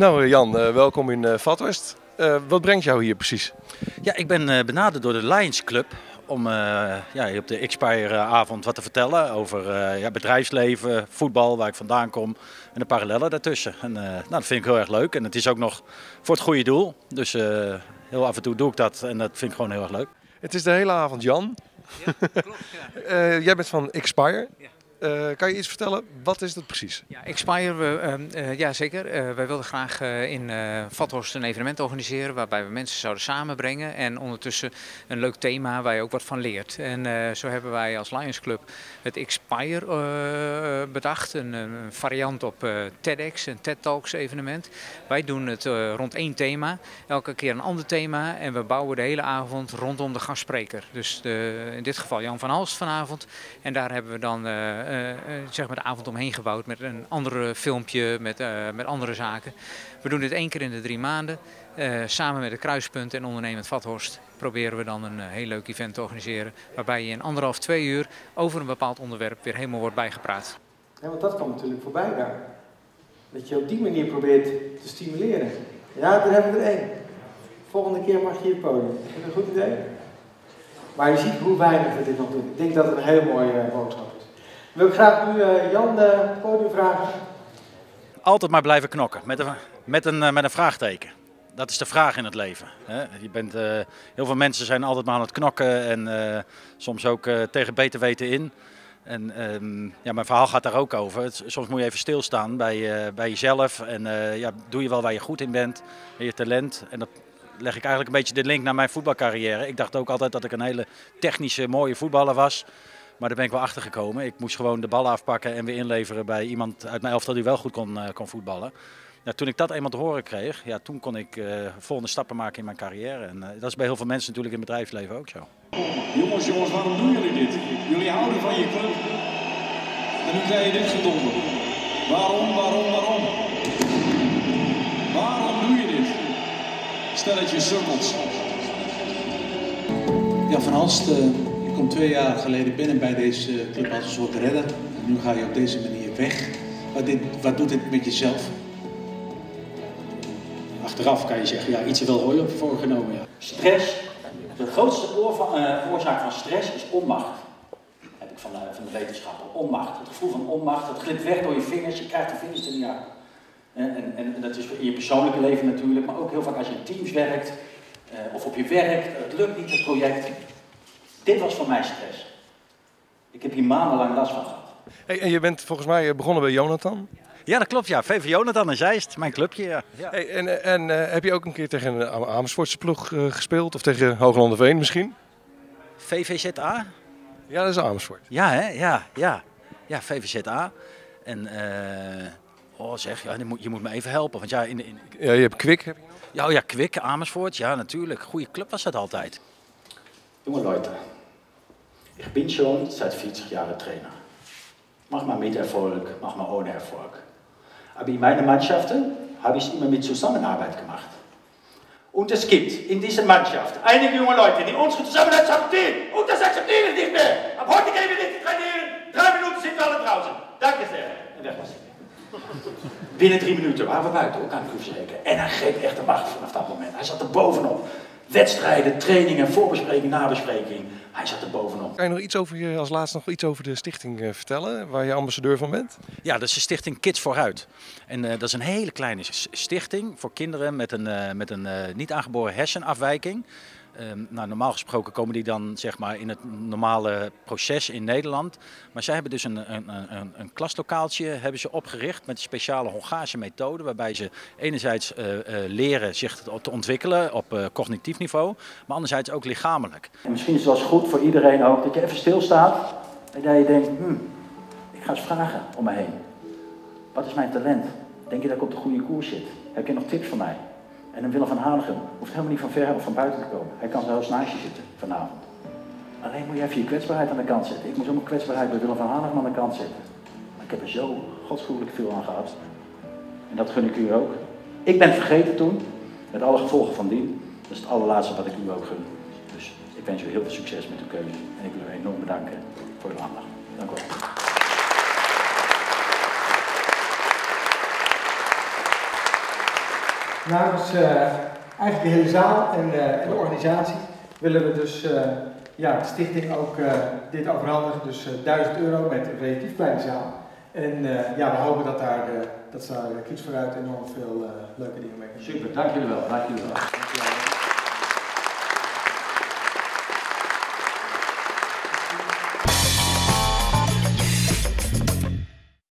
Nou Jan, welkom in Vathorst. Wat brengt jou hier precies? Ja, ik ben benaderd door de Lions Club om hier op de Expire-avond wat te vertellen over bedrijfsleven, voetbal, waar ik vandaan kom en de parallellen daartussen. En, dat vind ik heel erg leuk en het is ook nog voor het goede doel. Dus heel af en toe doe ik dat en dat vind ik gewoon heel erg leuk. Het is de hele avond Jan. Ja, klopt. Ja. Jij bent van Expire. Ja. Kan je iets vertellen? Wat is dat precies? Ja, Expire, ja zeker. Wij wilden graag in Vathorst een evenement organiseren waarbij we mensen zouden samenbrengen en ondertussen een leuk thema waar je ook wat van leert. En zo hebben wij als Lions Club het Expire bedacht, een variant op TEDx, een TED Talks evenement. Wij doen het rond één thema, elke keer een ander thema en we bouwen de hele avond rondom de gastspreker. Dus in dit geval Jan van Halst vanavond en daar hebben we dan zeg maar de avond omheen gebouwd met een ander filmpje, met andere zaken. We doen dit 1 keer in de 3 maanden. Samen met het Kruispunt en Ondernemend Vathorst proberen we dan een heel leuk event te organiseren. Waarbij je in 1,5, 2 uur over een bepaald onderwerp weer helemaal wordt bijgepraat. Ja, want dat kan natuurlijk voorbij daar. Dat je op die manier probeert te stimuleren. Ja, daar hebben we er 1. Volgende keer mag je hier podium. Is dat een goed idee? Maar je ziet hoe weinig we dit nog doen. Ik denk dat het een hele mooie boodschap is. Wil ik graag nu Jan het podium vragen. Altijd maar blijven knokken met een vraagteken. Dat is de vraag in het leven. Hè? Heel veel mensen zijn altijd maar aan het knokken en soms ook tegen beter weten in. En mijn verhaal gaat daar ook over. Soms moet je even stilstaan bij jezelf en doe je wel waar je goed in bent, en je talent. En dat leg ik eigenlijk een beetje de link naar mijn voetbalcarrière. Ik dacht ook altijd dat ik een hele technische, mooie voetballer was. Maar daar ben ik wel achter gekomen. Ik moest gewoon de ballen afpakken en weer inleveren bij iemand uit mijn elftal die wel goed kon voetballen. Ja, toen ik dat eenmaal te horen kreeg, toen kon ik volgende stappen maken in mijn carrière. En dat is bij heel veel mensen natuurlijk in het bedrijfsleven ook zo. Jongens, waarom doen jullie dit? Jullie houden van je club. En nu krijg je dit gedonder. Waarom? Waarom doe je dit? Stelletje sukkels. Jan van Halst, je komt 2 jaar geleden binnen bij deze club als een soort redder. En nu ga je op deze manier weg. Wat doet dit met jezelf? Achteraf kan je zeggen, ja, iets er wel ooit op voorgenomen. Ja. Stress. De grootste oorzaak van stress is onmacht. Heb ik van de wetenschapper. Onmacht. Het gevoel van onmacht. Het glipt weg door je vingers. Je krijgt de vingers er niet uit. En dat is in je persoonlijke leven natuurlijk. Maar ook heel vaak als je in teams werkt. Of op je werk. Het lukt niet, het project. Dit was voor mij stress. Ik heb hier maandenlang last van gehad. Hey, en je bent volgens mij begonnen bij Jonathan? Ja, dat klopt. Ja. VV Jonathan en Zeist, mijn clubje. Ja. Hey, en heb je ook een keer tegen een Amersfoortse ploeg gespeeld? Of tegen Hooglanderveen misschien? VVZA? Ja, dat is Amersfoort. Ja, hè? Ja, VVZA. En je moet me even helpen. Want ja, je hebt Kwik. Heb je nog? Ja, Kwik, Amersfoort. Ja, natuurlijk. Goede club was dat altijd. Junge Leute, ich bin schon seit 40 Jahren Trainer. Manchmal mit Erfolg, manchmal ohne Erfolg. Aber in meinen Mannschaften habe ich es immer mit Zusammenarbeit gemacht. Und es gibt in dieser Mannschaft einige junge Leute, die unsere Zusammenarbeit akzeptieren. Und das akzeptiere ich nicht mehr. Ab heute gehen wir nicht trainieren. 3 Minuten sind wir alle draußen. Danke sehr. En weg was ik. Binnen 3 minuten waren we buiten, hoor, kan ik u verzekeren. En hij greep echt de macht vanaf dat moment. Hij zat er bovenop. Wedstrijden, trainingen, voorbespreking, nabespreking. Hij zat er bovenop. Kan je nog iets als laatste nog iets over de stichting vertellen, waar je ambassadeur van bent? Ja, dat is de stichting Kids Vooruit. En dat is een hele kleine stichting voor kinderen met een niet aangeboren hersenafwijking. Normaal gesproken komen die dan zeg maar in het normale proces in Nederland. Maar zij hebben dus een klaslokaaltje hebben ze opgericht met een speciale Hongaarse methode. Waarbij ze enerzijds leren zich te ontwikkelen op cognitief niveau. Maar anderzijds ook lichamelijk. En misschien is het wel eens goed voor iedereen ook dat je even stilstaat. En dat je denkt, ik ga eens vragen om me heen. Wat is mijn talent? Denk je dat ik op de goede koers zit? Heb je nog tips voor mij? En Willem van Hanegem hoeft helemaal niet van ver of van buiten te komen. Hij kan zelfs naast je zitten vanavond. Alleen moet je even je kwetsbaarheid aan de kant zetten. Ik moest ook mijn kwetsbaarheid bij Willem van Hanegem aan de kant zetten. Maar ik heb er zo godsgruwelijk veel aan gehad. En dat gun ik u ook. Ik ben vergeten toen, met alle gevolgen van dien. Dat is het allerlaatste wat ik u ook gun. Dus ik wens u heel veel succes met uw keuze. En ik wil u enorm bedanken voor uw aandacht. Dank u wel. namens eigenlijk de hele zaal en de organisatie willen we dus de stichting ook dit overhandigen. Dus €1000 met een relatief kleine zaal. En we hopen dat dat daar Kids vooruit enorm veel leuke dingen mee. Super, dank jullie wel. Dank jullie wel.